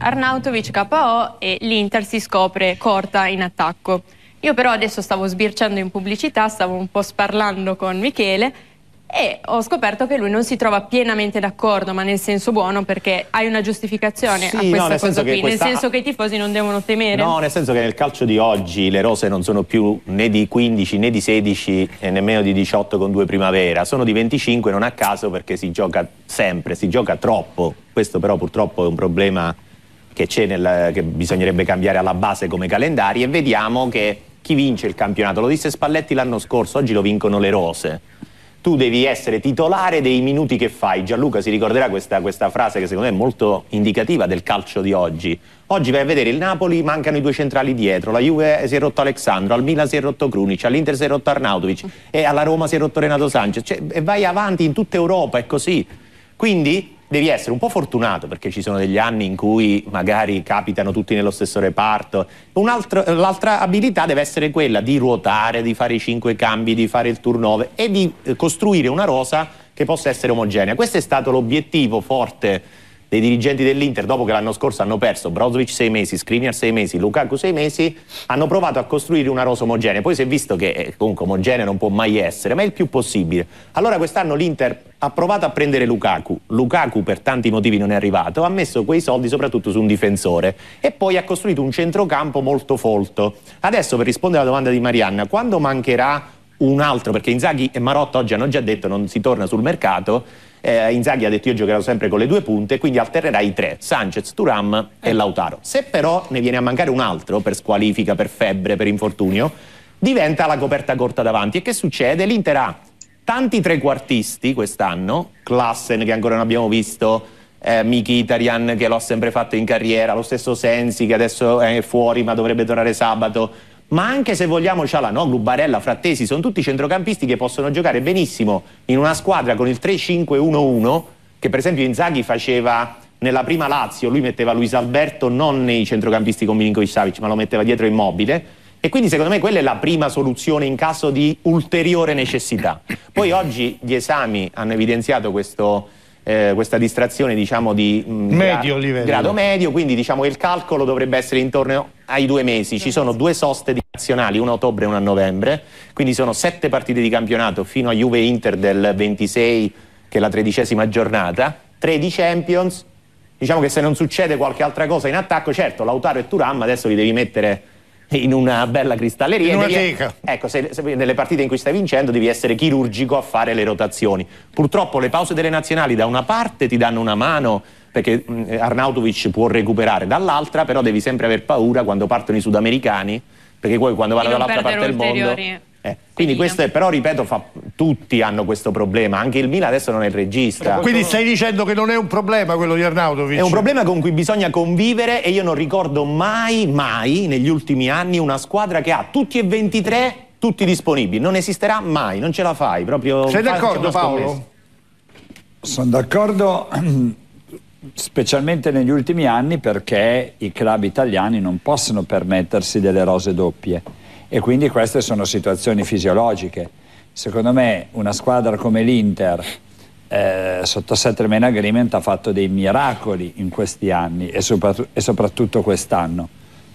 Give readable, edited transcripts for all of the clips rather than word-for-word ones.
Arnautovic KO e l'Inter si scopre corta in attacco. Io però adesso stavo sbirciando in pubblicità, stavo un po' sparlando con Michele e ho scoperto che lui non si trova pienamente d'accordo, ma nel senso buono, perché hai una giustificazione a questa cosa qui, nel senso che i tifosi non devono temere. No, nel senso che nel calcio di oggi le rose non sono più né di 15 né di 16 e nemmeno di 18 con 2 primavera, sono di 25, non a caso, perché si gioca sempre, si gioca troppo. Questo però purtroppo è un problema che c'è, che bisognerebbe cambiare alla base come calendari, e vediamo che chi vince il campionato, lo disse Spalletti l'anno scorso, oggi lo vincono le rose. Tu devi essere titolare dei minuti che fai. Gianluca si ricorderà questa frase che secondo me è molto indicativa del calcio di oggi. Oggi vai a vedere il Napoli, mancano i 2 centrali dietro, la Juve si è rotto Alexandro, al Milan si è rotto Krunic, all'Inter si è rotto Arnautovic e alla Roma si è rotto Renato Sanchez. Cioè, e vai avanti in tutta Europa, è così. Quindi devi essere un po' fortunato, perché ci sono degli anni in cui magari capitano tutti nello stesso reparto. L'altra abilità deve essere quella di ruotare, di fare i 5 cambi, di fare il turnover e di costruire una rosa che possa essere omogenea. Questo è stato l'obiettivo forte dei dirigenti dell'Inter, dopo che l'anno scorso hanno perso Brozovic 6 mesi, Skriniar 6 mesi, Lukaku 6 mesi, hanno provato a costruire una rosa omogenea. Poi si è visto che comunque omogenea non può mai essere, ma è il più possibile. Allora quest'anno l'Inter ha provato a prendere Lukaku per tanti motivi non è arrivato, ha messo quei soldi soprattutto su un difensore e poi ha costruito un centrocampo molto folto. Adesso, per rispondere alla domanda di Marianna, quando mancherà un altro, perché Inzaghi e Marotta oggi hanno già detto non si torna sul mercato, Inzaghi ha detto io giocherò sempre con le 2 punte, quindi alternerai i 3, Sanchez, Thuram e Lautaro. Se però ne viene a mancare un altro per squalifica, per febbre, per infortunio, diventa la coperta corta davanti. E che succede? L'Inter ha tanti trequartisti quest'anno, Klassen che ancora non abbiamo visto, Mkhitaryan che l'ho sempre fatto in carriera, lo stesso Sensi che adesso è fuori ma dovrebbe tornare sabato, ma anche se vogliamo Çalhanoğlu, Barella, Frattesi, sono tutti centrocampisti che possono giocare benissimo in una squadra con il 3-5-1-1, che per esempio Inzaghi faceva nella prima Lazio, lui metteva Luis Alberto non nei centrocampisti con Milinkovic-Savic, ma lo metteva dietro Immobile, e quindi secondo me quella è la prima soluzione in caso di ulteriore necessità. Poi oggi gli esami hanno evidenziato questa distrazione, diciamo, di medio livello, grado medio, quindi diciamo che il calcolo dovrebbe essere intorno ai 2 mesi. Ci sono 2 soste di nazionali, una a ottobre e una a novembre, quindi sono 7 partite di campionato fino a Juve Inter del 26, che è la 13ª giornata, 3 di Champions. Diciamo che se non succede qualche altra cosa in attacco, certo Lautaro e Thuram adesso li devi mettere in una bella cristalleria, in una teca. Ecco, se nelle partite in cui stai vincendo devi essere chirurgico a fare le rotazioni. Purtroppo le pause delle nazionali da una parte ti danno una mano, perché Arnautovic può recuperare, dall'altra però devi sempre aver paura quando partono i sudamericani, perché poi quando vanno dall'altra parte del mondo quindi questo è, però ripeto, tutti hanno questo problema, anche il Milan adesso non è il regista. Quindi stai dicendo che non è un problema quello di Arnautovic? È un problema con cui bisogna convivere, e io non ricordo mai negli ultimi anni una squadra che ha tutti e 23 tutti disponibili. Non esisterà mai, non ce la fai proprio. Sei d'accordo, Paolo? Sono d'accordo, specialmente negli ultimi anni, perché i club italiani non possono permettersi delle rose doppie. E quindi queste sono situazioni fisiologiche. Secondo me una squadra come l'Inter sotto settlement agreement ha fatto dei miracoli in questi anni e soprattutto quest'anno.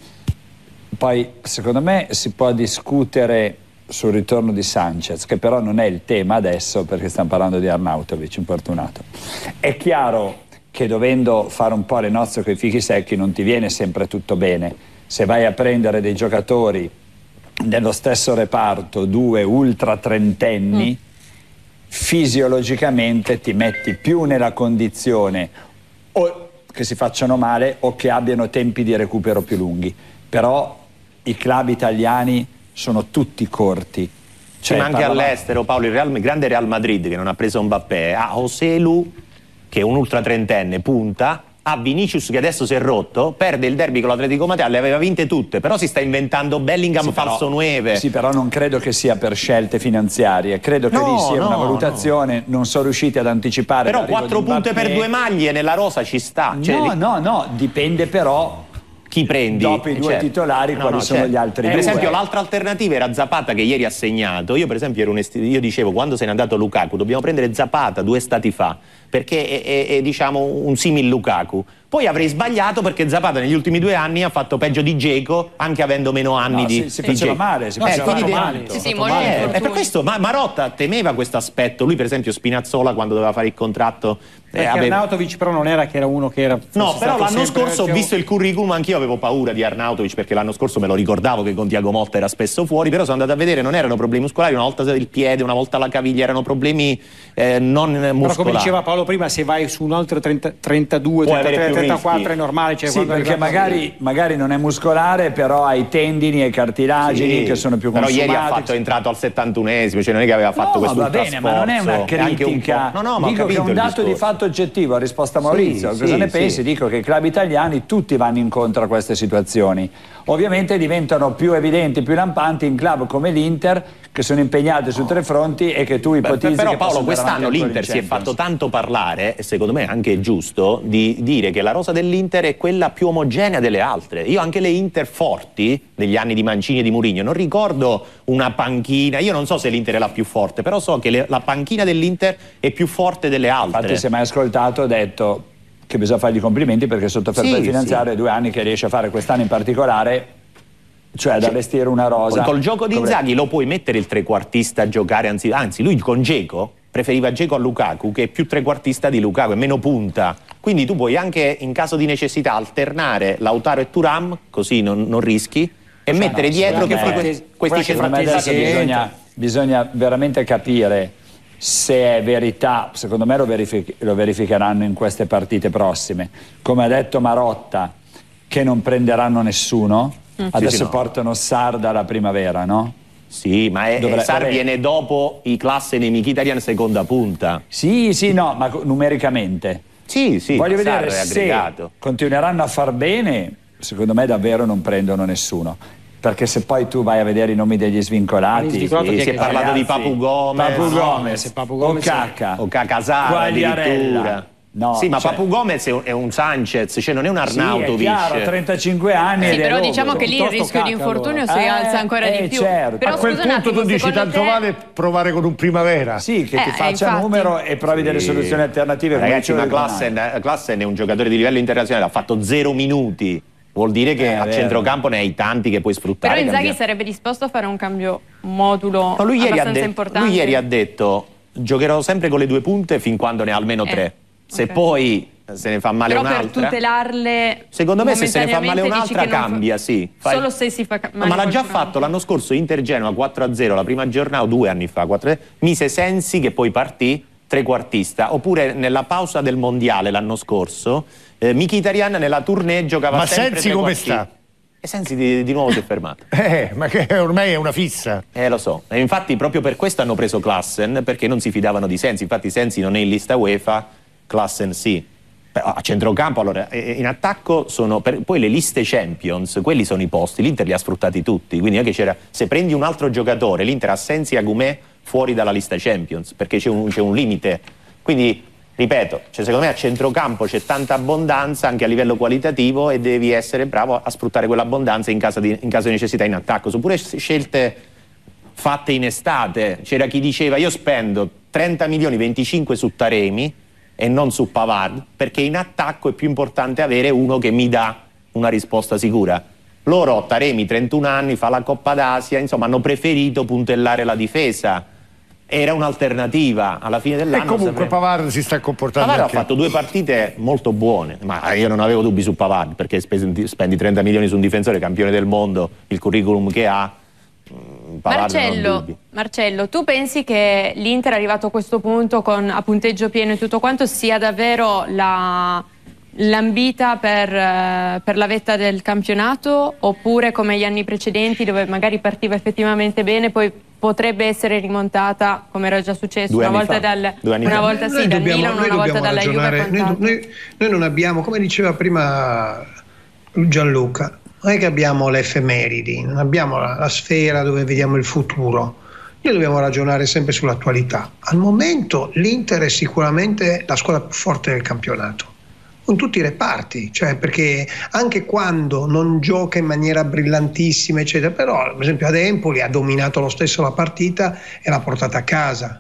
Poi secondo me si può discutere sul ritorno di Sanchez, che però non è il tema adesso, perché stiamo parlando di Arnautovic infortunato. È chiaro che dovendo fare un po' le nozze coi fichi secchi non ti viene sempre tutto bene. Se vai a prendere dei giocatori nello stesso reparto, 2 ultra trentenni, fisiologicamente ti metti più nella condizione o che si facciano male o che abbiano tempi di recupero più lunghi. Però i club italiani sono tutti corti. Cioè, ma anche all'estero, Paolo, il grande Real Madrid che non ha preso Mbappé, ha Joselu che è un ultra trentenne, punta, ha Vinicius che adesso si è rotto, perde il derby con l'Atletico Madrid, le aveva vinte tutte, però si sta inventando Bellingham falso 9. Sì, però non credo che sia per scelte finanziarie, credo che lì sia una valutazione, non sono riusciti ad anticipare. Però 4 punte per 2 maglie nella rosa ci sta. Cioè, no, dipende però chi prendi dopo i 2 titolari, quali sono gli altri 2. Per esempio l'altra alternativa era Zapata, che ieri ha segnato. Io per esempio io dicevo, quando se n'è andato Lukaku, dobbiamo prendere Zapata 2 stati fa, perché è diciamo un simil Lukaku. Poi avrei sbagliato perché Zapata negli ultimi 2 anni ha fatto peggio di Dzeko, anche avendo meno anni di si faceva male, si faceva male. Sì, per questo Marotta temeva questo aspetto. Lui per esempio Spinazzola, quando doveva fare il contratto, Arnautovic però non era che era uno che era... No, però l'anno scorso ho visto il curriculum, anch'io avevo paura di Arnautovic, perché l'anno scorso me lo ricordavo che con Thiago Motta era spesso fuori, però sono andato a vedere, non erano problemi muscolari, una volta il piede, una volta la caviglia, erano problemi non muscolari. Però come diceva Paolo prima, se vai su un altro 32, 33, 34 è normale. Cioè, sì, perché magari non è muscolare, però ha i tendini e i cartilagini che sono più consumati. Però ieri è entrato al 71esimo, cioè non è che aveva fatto questo va bene, ma non è una critica. Dico che è un dato di fatto oggettivo. A risposta a Maurizio, cosa ne pensi? Dico che i club italiani tutti vanno incontro a queste situazioni. Ovviamente diventano più evidenti, più lampanti in club come l'Inter, che sono impegnati su 3 fronti e che tu ipotizzi. Però che Paolo, quest'anno l'Inter si è fatto tanto parlare, e secondo me anche giusto, di dire che la rosa dell'Inter è quella più omogenea delle altre. Io anche le Inter forti degli anni di Mancini e di Mourinho non ricordo una panchina, io non so se l'Inter è la più forte, però so che la panchina dell'Inter è più forte delle altre. Infatti, se mai ascoltato, ho detto che bisogna fargli complimenti perché sotto fair play finanziario 2 anni che riesce a fare quest'anno in particolare, cioè ad allestire una rosa. Col gioco di Inzaghi lo puoi mettere il trequartista a giocare, anzi lui con Dzeko preferiva Dzeko a Lukaku, che è più trequartista di Lukaku, è meno punta, quindi tu puoi anche in caso di necessità alternare Lautaro e Thuram, così non rischi, e mettere dietro questi centrocampisti. Bisogna veramente capire se è verità. Secondo me lo verificheranno in queste partite prossime, come ha detto Marotta, che non prenderanno nessuno. Adesso portano Sarr dalla primavera, no? Sì, ma Sarr viene dopo i Klassen e Mkhitaryan seconda punta. Sì, no, ma numericamente. Sì, voglio vedere se continueranno a far bene. Secondo me davvero non prendono nessuno, perché se poi tu vai a vedere i nomi degli svincolati, si è parlato di Papu Gomez, o Cacasara addirittura. No, sì, ma Papu Gomez è un Sanchez, cioè non è un Arnautovic. Sì, è chiaro, 35 anni. Sì, però diciamo che lì il rischio di infortunio si alza ancora di più. Certo. Però a quel punto tu dici tanto vale provare con un Primavera. Sì, che ti faccia numero e provi delle soluzioni alternative. Ragazzi, ma Klassen è un giocatore di livello internazionale, ha fatto 0 minuti. Vuol dire che a centrocampo ne hai tanti che puoi sfruttare. Però Inzaghi sarebbe disposto a fare un cambio modulo abbastanza importante. Lui ieri ha detto: giocherò sempre con le 2 punte fin quando ne ha almeno 3. Se poi se ne fa male un'altra, per tutelarle, secondo me se ne fa male un'altra cambia, sì. Solo se si fa male. Ma l'ha già fatto l'anno scorso Inter-Genoa 4-0 la prima giornata, o 2 anni fa, 4-0, mise Sensi che poi partì trequartista, oppure nella pausa del mondiale l'anno scorso Mkhitaryan nella tournée giocava sempre Sensi come sta? E Sensi di nuovo si è fermato. Ma che ormai è una fissa. Lo so. E infatti proprio per questo hanno preso Klassen, perché non si fidavano di Sensi. Infatti Sensi non è in lista UEFA, Klassen sì. A centrocampo, allora, in attacco poi le liste Champions, quelli sono i posti, l'Inter li ha sfruttati tutti, quindi anche se prendi un altro giocatore, l'Inter ha Sensi e Agumè fuori dalla lista Champions, perché c'è un limite. Quindi, ripeto, secondo me a centrocampo c'è tanta abbondanza anche a livello qualitativo e devi essere bravo a sfruttare quell'abbondanza in caso di necessità in attacco. Sono pure scelte fatte in estate, c'era chi diceva io spendo 30 milioni, 25 su Taremi e non su Pavard, perché in attacco è più importante avere uno che mi dà una risposta sicura. Loro, Taremi 31 anni, fa la Coppa d'Asia, insomma hanno preferito puntellare la difesa. Era un'alternativa alla fine dell'anno. E comunque Pavard si sta comportando Pavard ha fatto 2 partite molto buone, ma io non avevo dubbi su Pavard, perché spendi 30 milioni su un difensore campione del mondo, il curriculum che ha. Marcello, tu pensi che l'Inter arrivato a questo punto a punteggio pieno e tutto quanto sia davvero l'ambita per la vetta del campionato, oppure come gli anni precedenti dove magari partiva effettivamente bene poi potrebbe essere rimontata come era già successo una volta dal Milan, una volta dalla Juve? Noi non abbiamo, come diceva prima Gianluca, non è che abbiamo le effemeridi, non abbiamo la sfera dove vediamo il futuro. Noi dobbiamo ragionare sempre sull'attualità. Al momento l'Inter è sicuramente la squadra più forte del campionato, con tutti i reparti, cioè perché anche quando non gioca in maniera brillantissima eccetera, però per esempio ad Empoli ha dominato lo stesso la partita e l'ha portata a casa.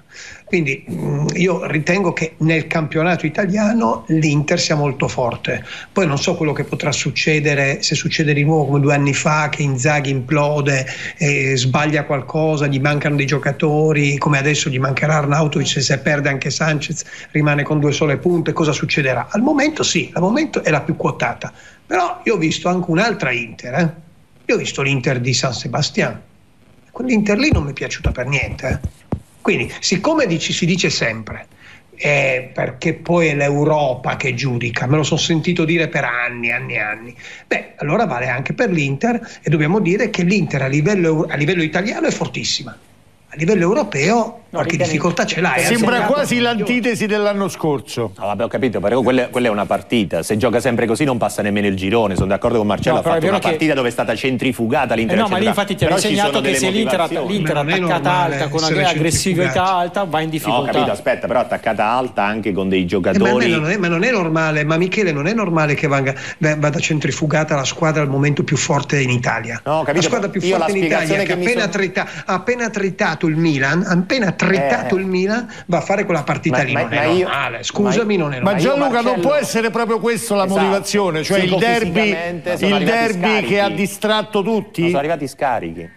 Quindi io ritengo che nel campionato italiano l'Inter sia molto forte. Poi non so quello che potrà succedere, se succede di nuovo come 2 anni fa, che Inzaghi implode e sbaglia qualcosa, gli mancano dei giocatori, come adesso gli mancherà Arnautovic, se perde anche Sanchez rimane con 2 sole punte, cosa succederà? Al momento sì, al momento è la più quotata, però io ho visto anche un'altra Inter, io ho visto l'Inter di San Sebastián, quell'Inter lì non mi è piaciuta per niente. Quindi siccome si dice sempre perché poi è l'Europa che giudica, me lo sono sentito dire per anni, beh allora vale anche per l'Inter, e dobbiamo dire che l'Inter a livello italiano è fortissima. A livello europeo qualche difficoltà ce l'hai. Sembra quasi l'antitesi dell'anno scorso. No, vabbè, ho capito, però quella è una partita. Se gioca sempre così non passa nemmeno il girone. Sono d'accordo con Marcello, ha fatto una partita dove è stata centrifugata l'Inter. No, ma lì infatti ti ha insegnato che se l'Inter attaccata alta, con un'aggressività alta, va in difficoltà. No, ho capito, aspetta, però attaccata alta anche con dei giocatori. Ma non è normale, ma Michele, non è normale che vada centrifugata la squadra al momento più forte in Italia. No, capito, la squadra più forte in Italia che ha appena tritato il Milan, il Milan va a fare quella partita lì. Non è normale. Scusami, non è normale. Ma Gianluca, non può essere proprio questa la motivazione, cioè il derby che ha distratto tutti? Non sono arrivati scarichi.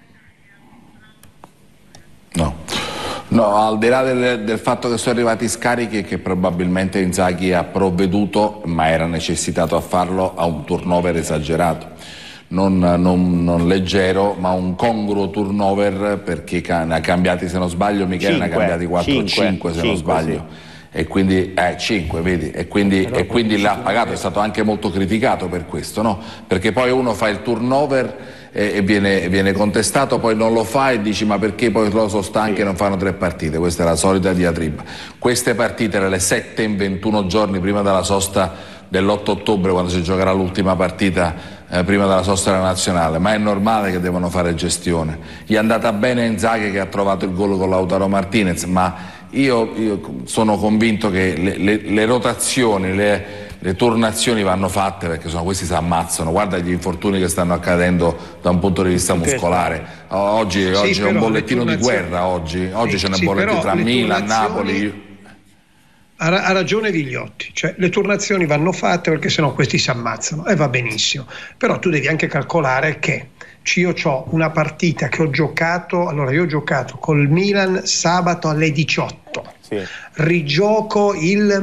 No, al di là del fatto che sono arrivati scarichi e che probabilmente Inzaghi ha provveduto, ma era necessitato a farlo, a un turnover esagerato. Non leggero, ma un congruo turnover, perché ne ha cambiati, se non sbaglio, Michele, ne ha cambiati 4-5 se non sbaglio. Sì. E quindi 5, vedi, e quindi l'ha pagato, è stato anche molto criticato per questo, no? Perché poi uno fa il turnover e viene contestato, poi non lo fa e dici ma perché poi loro sono stanchi e non fanno 3 partite. Questa è la solita diatriba. Queste partite erano le 7 in 21 giorni prima della sosta dell'8 ottobre, quando si giocherà l'ultima partita prima della sosta della nazionale, ma è normale che devono fare gestione. Gli è andata bene Inzaghi che ha trovato il gol con Lautaro Martinez, ma io sono convinto che le rotazioni, le turnazioni vanno fatte, perché questi si ammazzano. Guarda gli infortuni che stanno accadendo da un punto di vista muscolare. Oggi è un bollettino di guerra, oggi c'è un bollettino tra Milan, Napoli. Ha ragione Vigliotti, cioè le turnazioni vanno fatte perché sennò questi si ammazzano e va benissimo, però tu devi anche calcolare che io ho una partita che ho giocato, allora io ho giocato col Milan sabato alle 18, sì. Rigioco il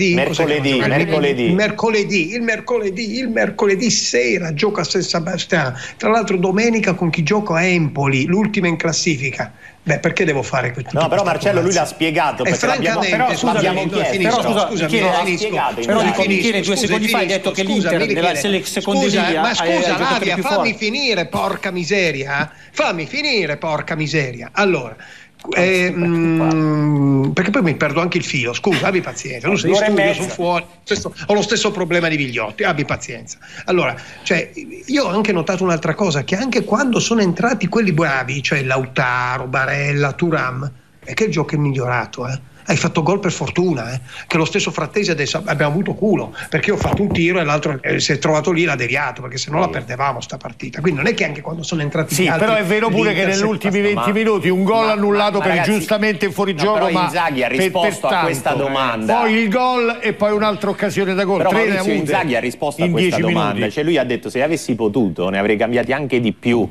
mercoledì sera gioco a San Sebastián, tra l'altro domenica con chi gioco a Empoli, l'ultima in classifica. Beh, perché devo fare questo? No, però Marcello lui l'ha spiegato, perché l'abbiamo chiesto. Però Michele 2 secondi fa hai detto che l'Inter nella seconda ma scusa Lavia, fammi finire, porca miseria. Allora, perché poi mi perdo anche il filo, scusa, abbi pazienza, non sei in studio, sono fuori, ho lo stesso problema di Vigliotti, abbi pazienza. Allora, cioè, io ho anche notato un'altra cosa, che anche quando sono entrati quelli bravi, cioè Lautaro, Barella, Thuram, è che il gioco è migliorato, Hai fatto gol per fortuna, che lo stesso Frattesi adesso abbiamo avuto culo, perché io ho fatto un tiro e l'altro si è trovato lì, l'ha deviato, perché se no la perdevamo sta partita. Quindi non è che anche quando sono entrati gli altri, però è vero pure che negli ultimi 20 minuti un gol annullato per ragazzi, giustamente fuorigioco, ma Inzaghi ha risposto a questa domanda. Poi il gol e poi un'altra occasione da gol. Però Inzaghi ha risposto a questa domanda, cioè lui ha detto se avessi potuto ne avrei cambiati anche di più.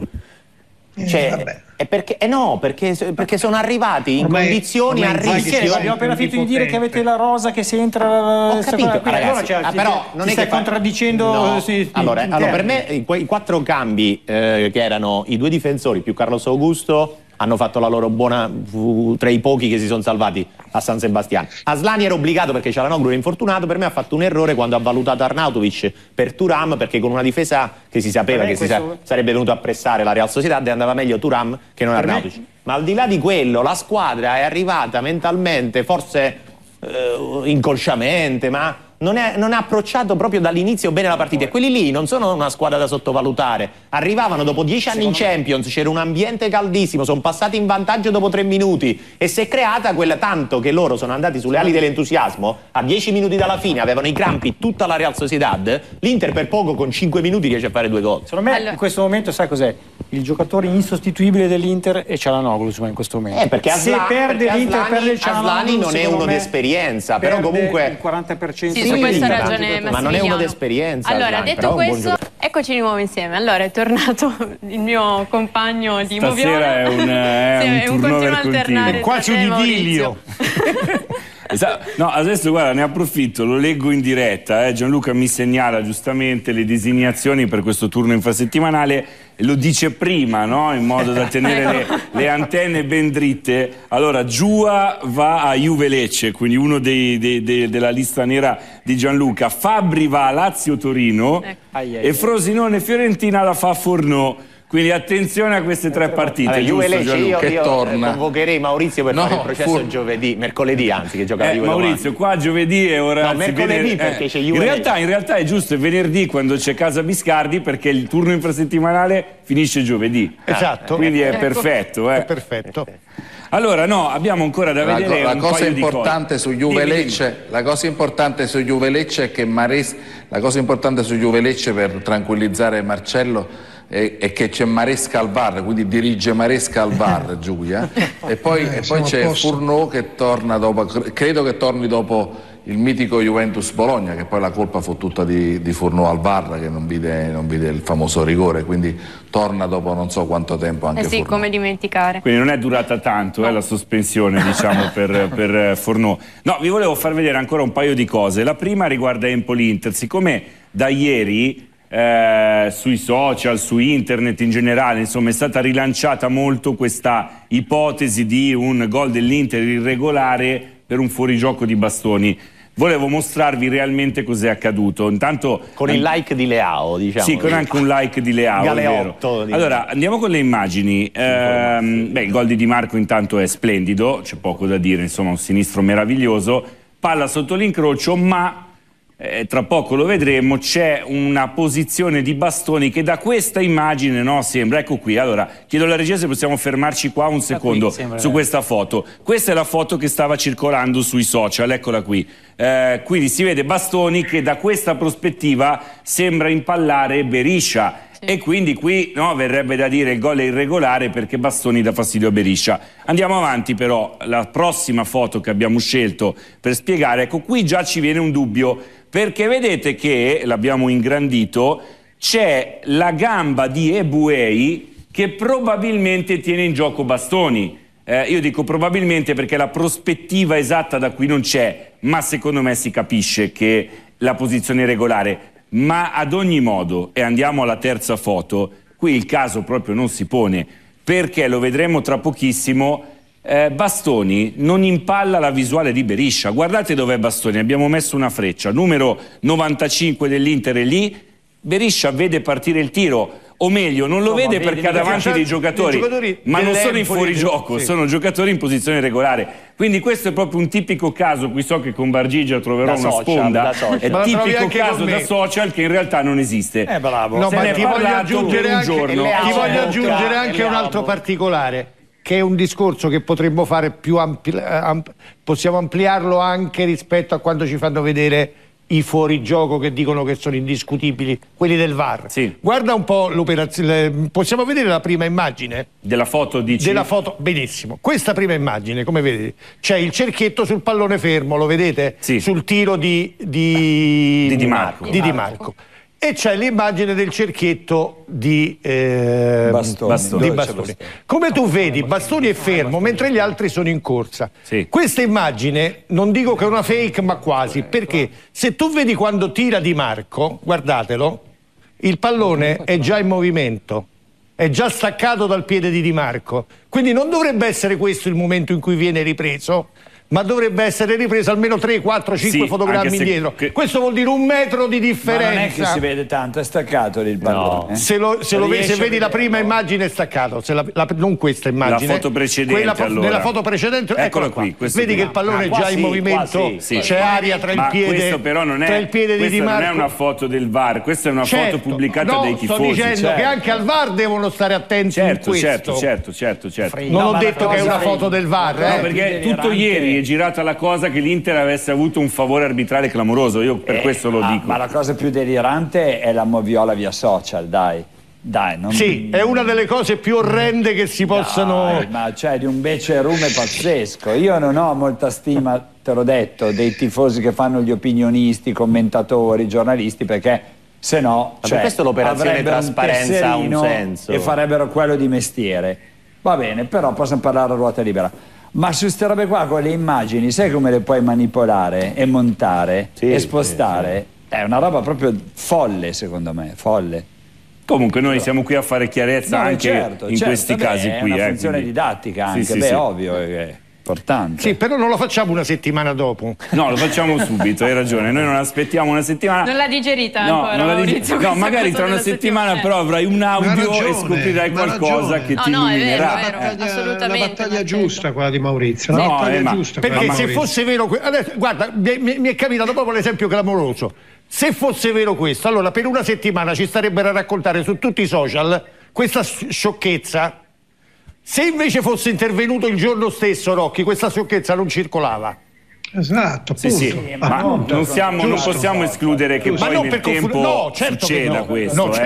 È perché perché sono arrivati in condizioni a rischio. Abbiamo appena finito di dire che avete la rosa che se entra. Ho capito, ragazzi, però non è che contraddicendo. No. Allora, per me i 4 cambi che erano i 2 difensori più Carlos Augusto hanno fatto la loro buona, tra i pochi che si sono salvati a San Sebastián. Aslani era obbligato perché Çalhanoğlu era infortunato, per me ha fatto un errore quando ha valutato Arnautovic per Thuram, perché con una difesa che si sapeva che sarebbe venuto a pressare la Real Sociedad andava meglio Thuram che non Arnautovic. Ma al di là di quello la squadra è arrivata mentalmente, forse inconsciamente, ma non ha approcciato proprio dall'inizio bene la partita, e quelli lì non sono una squadra da sottovalutare, arrivavano dopo 10 anni in Champions, c'era un ambiente caldissimo, sono passati in vantaggio dopo 3 minuti e si è creata quella, tanto che loro sono andati sulle ali dell'entusiasmo, a 10 minuti dalla fine avevano i crampi tutta la Real Sociedad, l'Inter per poco con 5 minuti riesce a fare 2 gol. Secondo me in questo momento sai cos'è? Il giocatore insostituibile dell'Inter è Cialanoglu in questo momento. Perché se perde l'Inter, perde il Cialanoglu, Aslani non è uno d'esperienza, però comunque il 40%. Sì, su questo ha ragione ma non è uno d'esperienza. Allora, detto questo, eccoci di nuovo insieme. Allora, è tornato il mio compagno di Moviola. È un turnover continuo. È quasi un idillio. No, adesso guarda, ne approfitto, lo leggo in diretta. Gianluca mi segnala giustamente le designazioni per questo turno infrasettimanale e lo dice prima, no? In modo da tenere le antenne ben dritte. Allora, Giua va a Juve Lecce, quindi uno della lista nera di Gianluca. Fabbri va a Lazio Torino e Frosinone Fiorentina la fa a Fornò. Quindi attenzione a queste 3 partite. Juve Lecce, io torna. convocherei Maurizio per fare il processo mercoledì, anzi, che gioca la Juve Maurizio, qua giovedì è ora. No, mercoledì perché c'è Juve. In realtà è giusto, è venerdì quando c'è Casa Biscardi, perché il turno infrasettimanale finisce giovedì. Esatto. Quindi è perfetto. È perfetto. Allora, no, abbiamo ancora da vedere la un cosa paio importante su Juve Lecce, la cosa importante su Juve Lecce è che la cosa importante su Juve Lecce, per tranquillizzare Marcello, è che c'è Maresca al VAR, quindi dirige Maresca al VAR, Giulia, e poi c'è Furneaux che torna dopo, credo che torni dopo il mitico Juventus Bologna, che poi la colpa fu tutta di Furneaux al VAR, che non vide il famoso rigore, quindi torna dopo non so quanto tempo anche sì, Furneaux. come dimenticare. Quindi non è durata tanto la sospensione, diciamo, per Furneaux. No, vi volevo far vedere ancora un paio di cose. La prima riguarda Empoli-Inter. Siccome da ieri sui social, su internet in generale, insomma, è stata rilanciata molto questa ipotesi di un gol dell'Inter irregolare per un fuorigioco di Bastoni. Volevo mostrarvi realmente cos'è accaduto. Intanto con il like di Leao, diciamo. Sì, con anche un like di Leao. Galeotto, allora, andiamo con le immagini. Il gol di Di Marco intanto è splendido, c'è poco da dire, insomma, un sinistro meraviglioso. Palla sotto l'incrocio, ma tra poco lo vedremo, c'è una posizione di Bastoni che da questa immagine sembra, ecco qui. Allora chiedo alla regia se possiamo fermarci qua un secondo su questa foto. Questa è la foto che stava circolando sui social, eccola qui. Quindi si vede Bastoni che da questa prospettiva sembra impallare Beriscia. E quindi qui verrebbe da dire il gol è irregolare perché Bastoni dà fastidio a Beriscia. Andiamo avanti però, la prossima foto che abbiamo scelto per spiegare, ecco qui già ci viene un dubbio, perché vedete che, l'abbiamo ingrandito, c'è la gamba di Ebuei che probabilmente tiene in gioco Bastoni. Io dico probabilmente perché la prospettiva esatta da qui non c'è, ma secondo me si capisce che la posizione è regolare. Ma ad ogni modo, e andiamo alla terza foto, qui il caso proprio non si pone, perché lo vedremo tra pochissimo, Bastoni non impalla la visuale di Beriscia. Guardate dov'è Bastoni, abbiamo messo una freccia, numero 95 dell'Inter è lì, Beriscia vede partire il tiro, o meglio, non lo vede perché ha davanti dei giocatori, ma non sono in fuorigioco, sono giocatori in posizione regolare. Quindi questo è proprio un tipico caso, qui so che con Bargigia troverò una sponda, è tipico caso da social che in realtà non esiste. Bravo. No, ma ti voglio aggiungere anche un altro particolare, che è un discorso che potremmo fare più possiamo ampliarlo anche rispetto a quando ci fanno vedere i fuorigioco che dicono che sono indiscutibili, quelli del VAR. Sì. Guarda un po' l'operazione, possiamo vedere la prima immagine? Della foto, dici? Della foto, benissimo. Questa prima immagine, come vedete, c'è il cerchietto sul pallone fermo, lo vedete? Sì. Sul tiro di Di Marco. E c'è l'immagine del cerchietto di Bastoni. Come tu vedi, Bastoni è fermo mentre gli altri sono in corsa. Sì. Questa immagine non dico che è una fake, ma quasi, perché se tu vedi quando tira Di Marco, guardatelo, il pallone è già in movimento, è già staccato dal piede di Di Marco. Quindi non dovrebbe essere questo il momento in cui viene ripreso, ma dovrebbe essere ripresa almeno 3, 4, 5 fotogrammi indietro. Questo vuol dire 1 metro di differenza. Ma non è che si vede tanto, è staccato lì il pallone. No. Se vedi la prima immagine è staccato, non questa immagine. La foto precedente, allora. Nella foto precedente, eccola qui. Vedi che il pallone è già in movimento, c'è aria tra il piede, questo però non è, di Di Marco. Non è una foto del VAR, questa è una foto pubblicata dai tifosi. Sto dicendo che anche al VAR devono stare attenti in questo. Certo. Non ho detto che è una foto del VAR. No, perché tutto ieri è girata la cosa che l'Inter avesse avuto un favore arbitrale clamoroso, io per questo lo dico. Ma la cosa più delirante è la moviola via social, dai. Sì, è una delle cose più orrende che si possano... Ma c'è di un becerume pazzesco. Io non ho molta stima, te l'ho detto, dei tifosi che fanno gli opinionisti, commentatori, giornalisti, perché se no per questo l'operazione trasparenza ha un senso e farebbero quello di mestiere. Va bene, però possono parlare a ruota libera. Ma su queste robe qua, con le immagini, sai come le puoi manipolare e montare e spostare? Sì. È una roba proprio folle, secondo me, folle. Comunque noi siamo qui a fare chiarezza anche in questi casi qui. È una funzione didattica anche, ovvio, è importante. Sì, però non lo facciamo una settimana dopo. No, lo facciamo subito, hai ragione. Noi non aspettiamo una settimana. Non l'ha digerita ancora, Maurizio. No, magari tra una settimana però avrai un audio e scoprirai qualcosa che ti illuminerà. È la battaglia giusta quella di Maurizio. La battaglia giusta. Perché se fosse vero... Adesso, guarda, mi è capitato proprio l'esempio clamoroso. Se fosse vero questo, allora per una settimana ci starebbero a raccontare su tutti i social questa sciocchezza. Se invece fosse intervenuto il giorno stesso Rocchi, questa sciocchezza non circolava. Esatto, sì, ma non possiamo escludere che poi nel tempo succeda questo. No,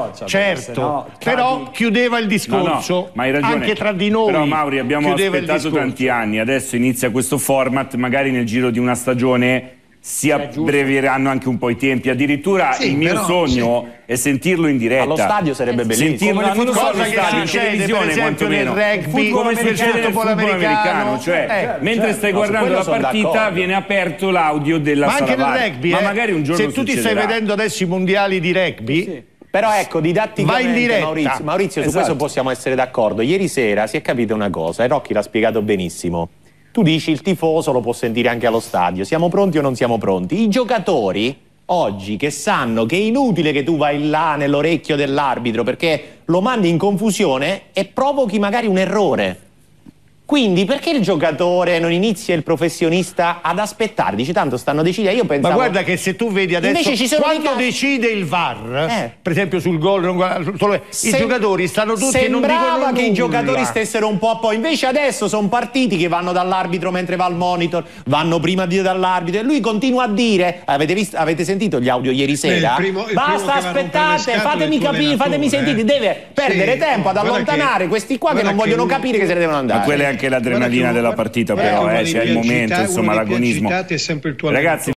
certo, però chiudeva il discorso ma hai ragione. Anche tra di noi. Però Mauri, abbiamo aspettato tanti anni, adesso inizia questo format, magari nel giro di una stagione si abbreveranno anche un po' i tempi. Addirittura il mio sogno è sentirlo in diretta. Allo stadio sarebbe bellissimo. Sentirlo non solo allo stadio, in televisione quantomeno. Come succede nel football americano. Cioè, mentre stai guardando la partita viene aperto l'audio della sala VAR. Ma anche nel rugby, ma magari un giorno se tu ti stai vedendo adesso i mondiali di rugby... Però ecco, didatticamente, Maurizio, su questo possiamo essere d'accordo. Ieri sera si è capita una cosa, e Rocchi l'ha spiegato benissimo. Tu dici il tifoso lo può sentire anche allo stadio, siamo pronti o non siamo pronti? I giocatori oggi che sanno che è inutile che tu vai là nell'orecchio dell'arbitro perché lo mandi in confusione e provochi magari un errore. Quindi perché il giocatore non inizia il professionista ad aspettare? Dici tanto stanno decidendo, io pensavo... Ma guarda che se tu vedi adesso quando decide il VAR, per esempio sul gol, i giocatori stanno tutti e non dicono nulla. Sembrava che i giocatori stessero un po' invece adesso sono partiti che vanno dall'arbitro mentre va al monitor, vanno prima dall'arbitro e lui continua a dire, avete sentito gli audio ieri sera? Basta, aspettate, fatemi capire, fatemi sentire, deve perdere tempo ad allontanare questi qua che non vogliono capire che se ne devono andare. Anche l'adrenalina della partita, però c'è il momento, insomma, l'agonismo. È sempre il tuo ragazzi.